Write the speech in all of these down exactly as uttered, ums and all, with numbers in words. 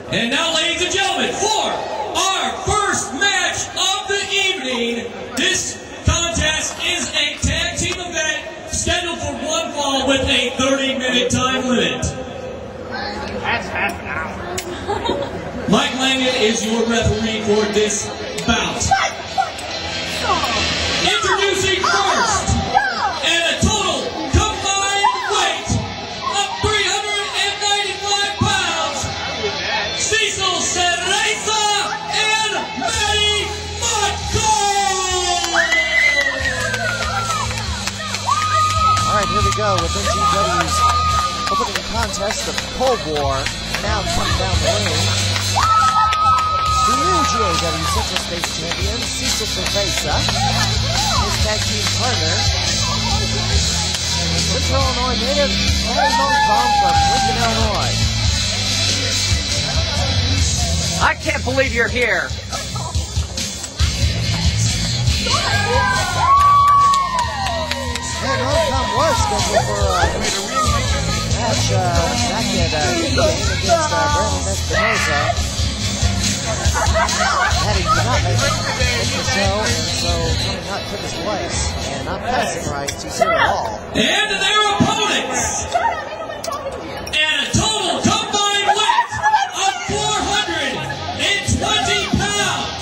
And now, ladies and gentlemen, for our first match of the evening, this contest is a tag team event scheduled for one fall with a thirty minute time limit. That's half an hour. Mike Langen is your referee for this bout. Introducing first, and a total combined weight of three hundred ninety-five pounds, Cecil Cerveza and Matty Montcalm. All right, here we go with N G W's opening contest of Cold War. Now coming down the ring, the new G A W Central States Champion, Cecil Cerveza, his tag team partner, Central Illinois native, Matty Montcalm from Lincoln, Illinois. I can't believe you're here. And Montcalm was scheduled for a match uh, back at uh, Pekin against uh, Brandon Espinosa. Matty did not make, make the show, and so coming up took his place. And not passing rights to City Hall. And their opponents, and a total combined weight of four hundred twenty pounds.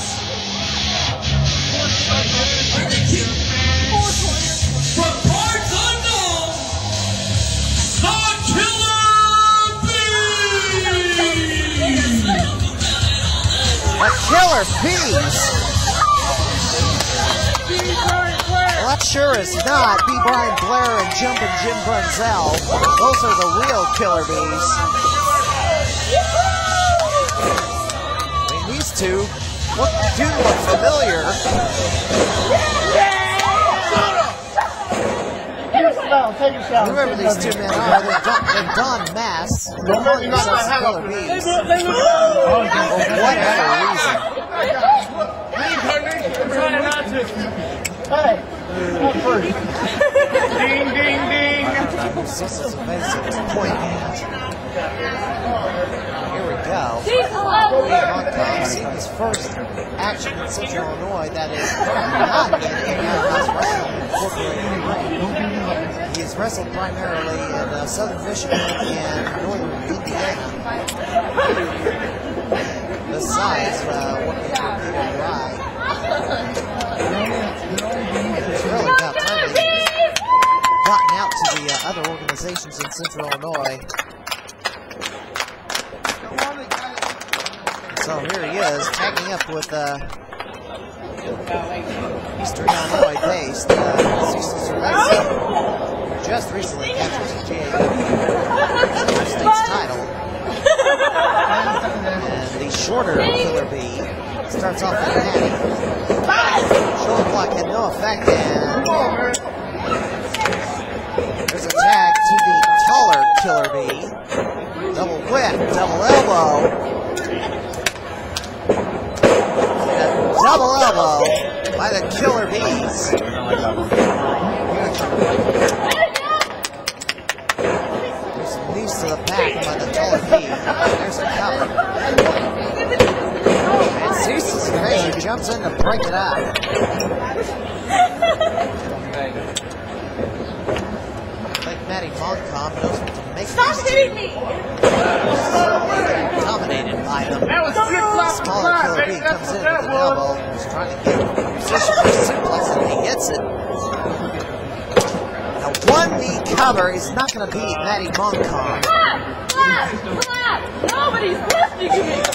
From parts unknown, the Killer Bees. A Killer Bees? Well, that sure is not B. Brian Blair and Jumping Jim Brunzell. Those are the real Killer Bees. I mean, these two look, do look familiar. Take a shot. Whoever these two men are, they've done, they've donned masks. They're calling themselves the Killer Bees. For whatever reason. I'm trying not to. Hey, not first. Ding, ding, ding. Cecil Cerveza was pointing at. Here we go. Matty Montcalm seeing his first action in Central Illinois that is not in in-house wrestling incorporated ring. He has wrestled primarily in uh, Southern Michigan and Northern Indiana. Besides uh, working for Peter Rye. It's really about time they've gotten out to the uh, other organizations in Central Illinois. So here he is, tagging up with uh, Eastern Illinois based uh, Cecil Cerveza, who just recently captured the G A W State's title. And the shorter Killer Bee starts off with Matty. Shoulder block had no effect, and there's a tag to the taller Killer Bee. Double whip, double elbow. Double elbow by the Killer Bees. There's some knees to the back by the taller bee. There's a cover. And Cecil Cerveza jumps in to break it up. I think Matty Montcalm knows what to make Stop these hitting two. me! Dominated by them. That was flip-flop. Smaller Killer Bee comes in with an elbow. He's trying to get a position for suplex, and he gets it. Now, one knee cover is not going to beat Matty Montcalm. Clap! Clap! Clap! Nobody's listening to me!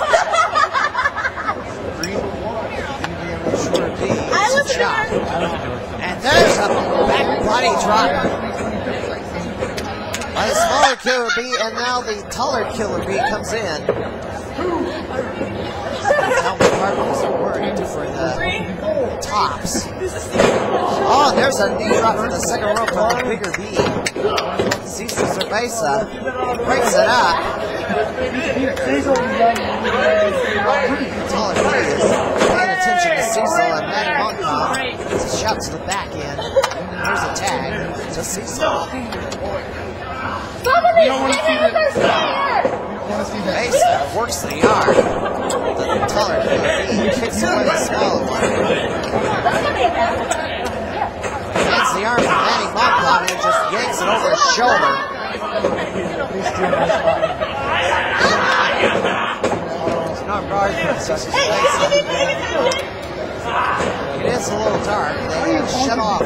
Shorter Bee I hits a listen to shot. her. And there's a back body drop by the smaller Killer Bee, and now the taller Killer Bee comes in. Now the partners are wearing different uh, tops. Oh, there's a knee drop from the second rope on the bigger Bee. Cecil Cerveza breaks it up. The taller Bee is paying attention to Cecil, and Matty Montcalm gets a shot to the back end. There's a tag to Cecil. Somebody hit him with their spear! Cerveza works the arm. The taller Killer B kicks away the smaller one. Gets the arm from Matty Montcalm and just yanks it over his shoulder. It's an arm guard from Cecil Cerveza. It is a little dark. They have shut off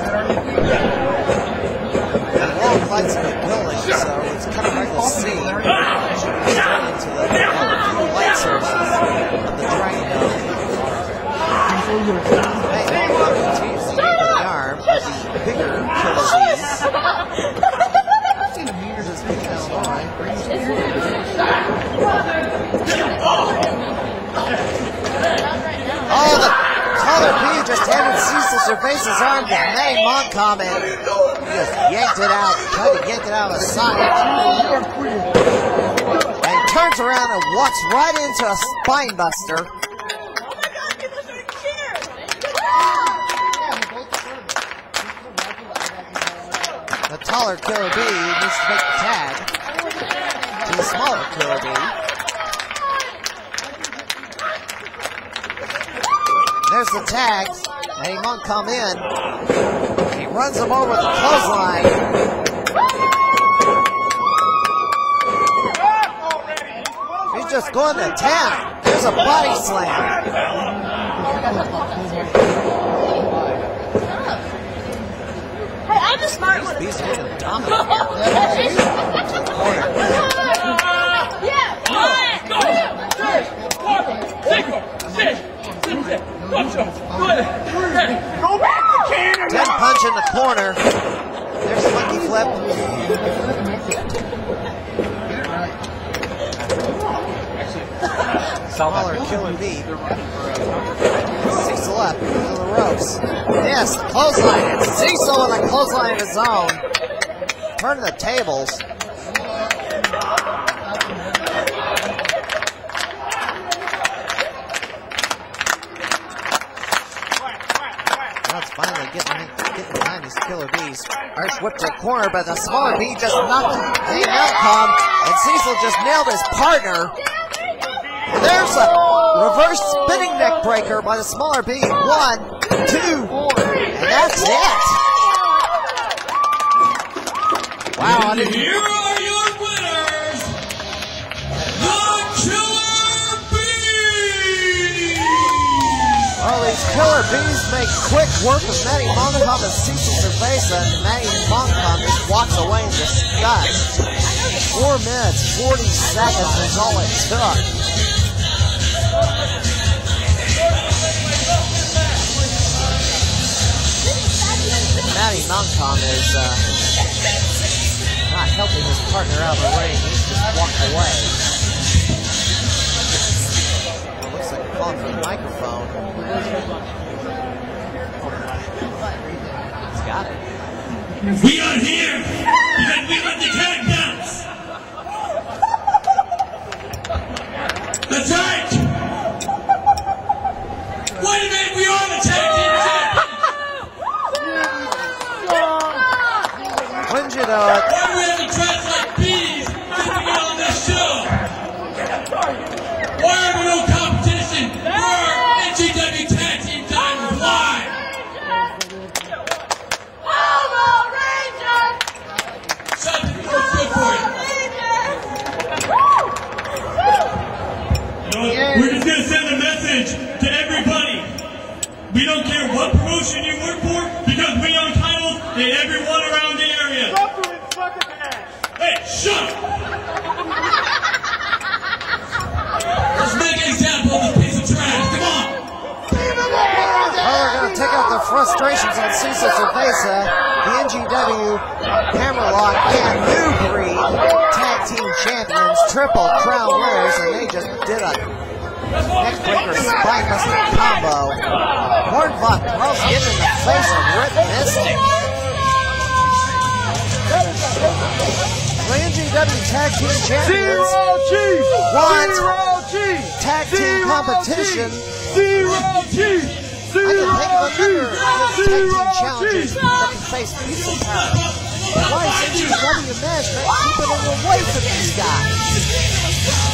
the wall lights in the building, so it's kind of hard to see straight into the few light sources of the Dragon Dome. Hey, Montcalm continues to aim the arm of the bigger Killer Bees. Here's his big Illinois. Oh, the taller Bee just handed Cecil Cerveza's arm to Matty Montcalm and he just yanked it out, tried to yank it out of the socket. And turns around and walks right into a spine buster. The taller Killer Bee needs to make the tag to the smaller Killer Bee. There's the tags. Matty Montcalm in. He runs him over the clothesline. He's just going to town. There's a body slam. Hey, I'm the smart one. He's getting dominant. To the corner. Yeah, one, two, three, four, six, seven. Dead punch in the corner. There's the monkey flip. Smaller Killer Bee. Cecil up into the ropes. Yes, the clothesline. It's Cecil with a clothesline of his own. Turning the tables. Finally getting, getting behind these Killer Bees. Arch whipped to the corner, but the smaller Bee just knocked the outcome, and Cecil just nailed his partner. And there's a reverse spinning neck breaker by the smaller Bee. One, two, and that's it. Wow, I didn't... Here are your winners, the Killer Bees! Well, these Killer Bees make quick work of Matty Montcalm and Cecil Cerveza, and Matty Montcalm just walks away in disgust. Four minutes, forty seconds is all it took. Matty Montcalm is uh, not helping his partner out of the ring. He's just walked away. It looks like a call for the microphone. He's got it. We are here because we let the tag bounce. That's right. Wait a minute, we are the tag team champions. When'd you know it? Why do we have to dress like bees just to get on this show? Why are there no competition for our N G W tag team titles? Why? Something good for you. You know, we're just gonna send a message to everybody. We don't care what promotion you work for because we own titles in everyone around the area. Hey, shut up! Let's make an example of this piece of trash. Come on! Well, they're going to take out the frustrations on Cecil Cerveza, the N G W Hammerlock and New Breed Tag Team Champions, Triple Crown winners, and they just did a neckbreaker spine-busting combo. Hornbuck Gross getting in the face of Rip Mystic. The N G W Tag Team Champions won Tag Team competition. I can think of another tag team challengers that can face Pizza Power. Why is N G W management keeping them away from these guys?